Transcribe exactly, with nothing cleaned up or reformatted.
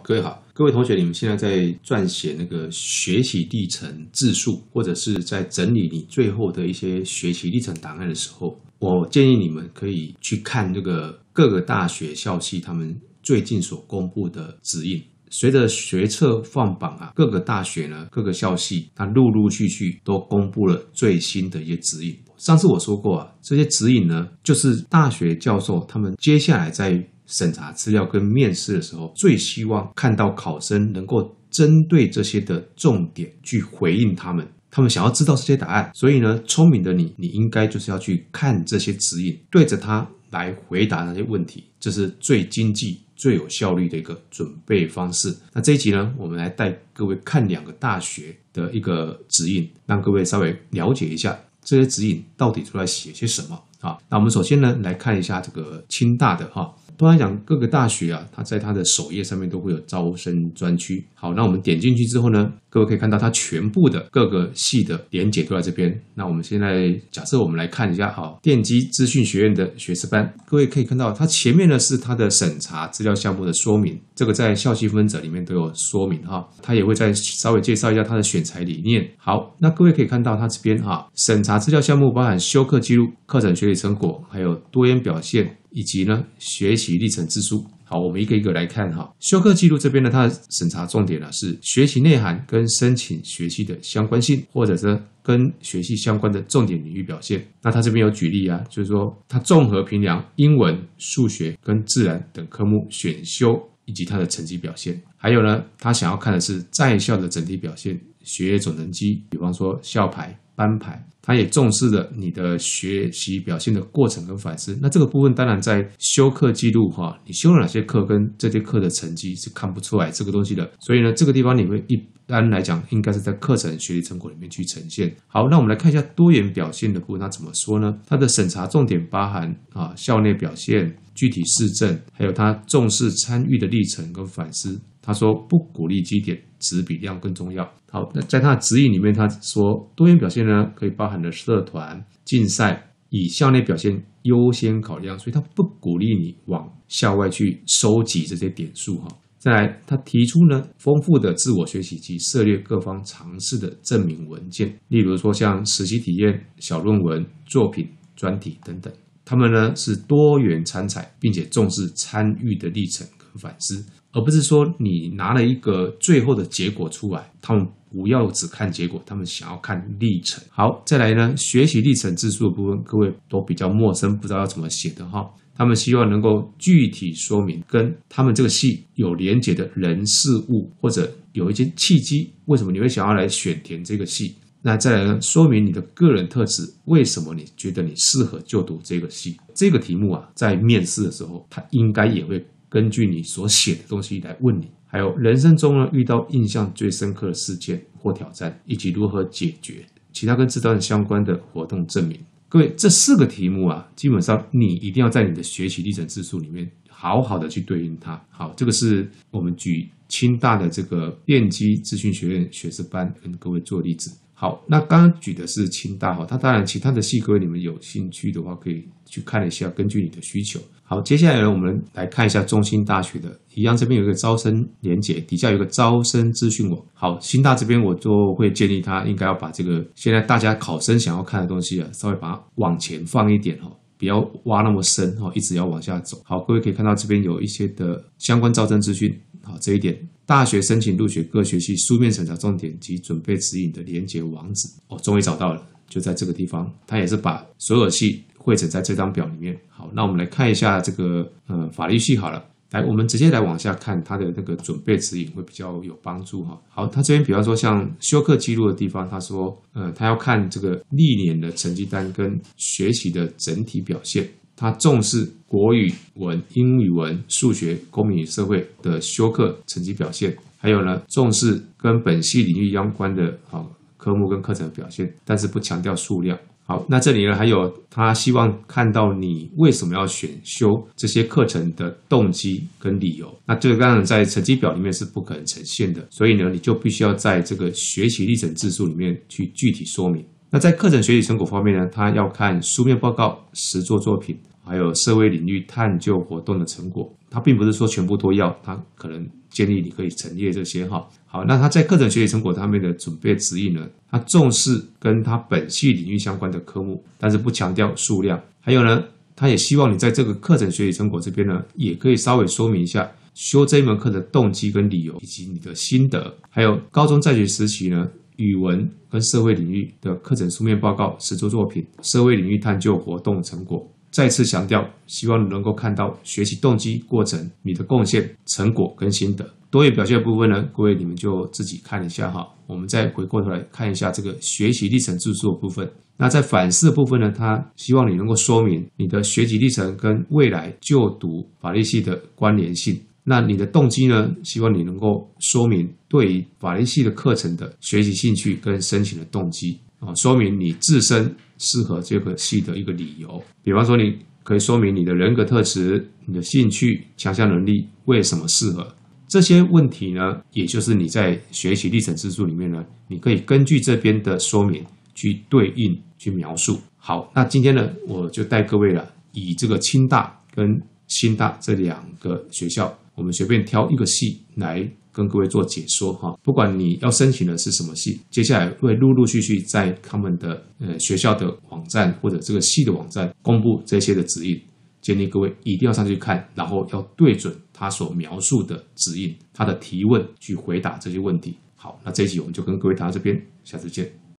各位好，各位同学，你们现在在撰写那个学习历程自述，或者是在整理你最后的一些学习历程档案的时候，我建议你们可以去看这个各个大学校系他们最近所公布的指引。随着学测放榜啊，各个大学呢，各个校系，它陆陆续续都公布了最新的一些指引。上次我说过啊，这些指引呢，就是大学教授他们接下来在审查资料跟面试的时候，最希望看到考生能够针对这些的重点去回应他们。他们想要知道这些答案，所以呢，聪明的你，你应该就是要去看这些指引，对着它来回答那些问题，这是最经济、最有效率的一个准备方式。那这一集呢，我们来带各位看两个大学的一个指引，让各位稍微了解一下这些指引到底都在写些什么啊？那我们首先呢，来看一下这个清大的哈。一般来讲，各个大学啊，它在它的首页上面都会有招生专区。好，那我们点进去之后呢，各位可以看到它全部的各个系的连结都在这边。那我们现在假设我们来看一下，好，电机资讯学院的学士班，各位可以看到它前面呢是它的审查资料项目的说明，这个在校系分则里面都有说明哈。它也会再稍微介绍一下它的选材理念。好，那各位可以看到它这边哈，审查资料项目包含修课记录、课程学习成果，还有多元表现。以及呢，学习历程自述。好，我们一个一个来看哈。修课记录这边呢，它的审查重点呢是学习内涵跟申请学习的相关性，或者是跟学习相关的重点领域表现。那它这边有举例啊，就是说它综合评量英文、数学跟自然等科目选修以及它的成绩表现。还有呢，他想要看的是在校的整体表现，学业总成绩，比方说校排、班排。他也重视了你的学习表现的过程跟反思。那这个部分当然在修课记录哈，你修了哪些课跟这些课的成绩是看不出来这个东西的。所以呢，这个地方你会一般来讲应该是在课程学习成果里面去呈现。好，那我们来看一下多元表现的部分，它怎么说呢？它的审查重点包含啊校内表现、具体事证，还有它重视参与的历程跟反思。他说不鼓励基点，质比量更重要。好，那在他的指引里面，他说多元表现呢，可以包含了社团、竞赛，以校内表现优先考量，所以他不鼓励你往校外去收集这些点数哈。再来，他提出呢丰富的自我学习及涉猎各方尝试的证明文件，例如说像实习体验、小论文、作品、专题等等。他们呢是多元参采，并且重视参与的历程跟反思，而不是说你拿了一个最后的结果出来，他们不要只看结果，他们想要看历程。好，再来呢，学习历程自述的部分，各位都比较陌生，不知道要怎么写的哈。他们希望能够具体说明跟他们这个系有连结的人事物，或者有一些契机，为什么你会想要来选填这个系。那再来呢，说明你的个人特质，为什么你觉得你适合就读这个系？这个题目啊，在面试的时候，他应该也会根据你所写的东西来问你。还有人生中呢，遇到印象最深刻的事件或挑战，以及如何解决，其他跟这段相关的活动证明。各位，这四个题目啊，基本上你一定要在你的学习历程自述里面好好的去对应它。好，这个是我们举清大的这个电机资讯学院学士班跟各位做例子。好，那刚刚举的是清大哈，它当然其他的系各位你们有兴趣的话可以去看一下，根据你的需求。好，接下来呢，我们来看一下中兴大学的，一样这边有一个招生连结，底下有一个招生资讯网。好，清大这边我就会建议他应该要把这个现在大家考生想要看的东西啊，稍微把它往前放一点哈。不要挖那么深一直要往下走。好，各位可以看到这边有一些的相关招生资讯。好，这一点大学申请入学各学系书面审查重点及准备指引的连结网址哦，终于找到了，就在这个地方。它也是把所有系汇整在这张表里面。好，那我们来看一下这个呃法律系好了。来，我们直接来往下看它的那个准备指引会比较有帮助哈。好，他这边比方说像修课记录的地方，他说，呃，他要看这个历年的成绩单跟学习的整体表现。他重视国语文、英语文、数学、公民与社会的修课成绩表现，还有呢，重视跟本系领域相关的好科目跟课程表现，但是不强调数量。好，那这里呢还有他希望看到你为什么要选修这些课程的动机跟理由。那这个当然在成绩表里面是不可能呈现的，所以呢你就必须要在这个学习历程自述里面去具体说明。那在课程学习成果方面呢，他要看书面报告、实作作品，还有社会领域探究活动的成果。 它并不是说全部都要，它可能建议你可以陈列这些哈。好，那它在课程学习成果上面的准备指引呢，它重视跟它本系领域相关的科目，但是不强调数量。还有呢，它也希望你在这个课程学习成果这边呢，也可以稍微说明一下修这一门课的动机跟理由，以及你的心得。还有高中在学时期呢，语文跟社会领域的课程书面报告、实作作品、社会领域探究活动成果。再次强调，希望你能够看到学习动机、过程、你的贡献、成果跟心得。多元表现的部分呢，各位你们就自己看一下哈。我们再回过头来看一下这个学习历程自述的部分。那在反思的部分呢，他希望你能够说明你的学习历程跟未来就读法律系的关联性。那你的动机呢，希望你能够说明对于法律系的课程的学习兴趣跟申请的动机啊，说明你自身适合这个系的一个理由。比方说，你可以说明你的人格特质、你的兴趣、强项能力为什么适合。这些问题呢，也就是你在学习历程自述里面呢，你可以根据这边的说明去对应去描述。好，那今天呢，我就带各位了，以这个清大跟新大这两个学校，我们随便挑一个系来跟各位做解说哈。不管你要申请的是什么系，接下来会陆陆续续在他们的呃学校的网站或者这个系的网站公布这些的指引。建议各位一定要上去看，然后要对准他所描述的指引，他的提问去回答这些问题。好，那这一集我们就跟各位谈到这边，下次见。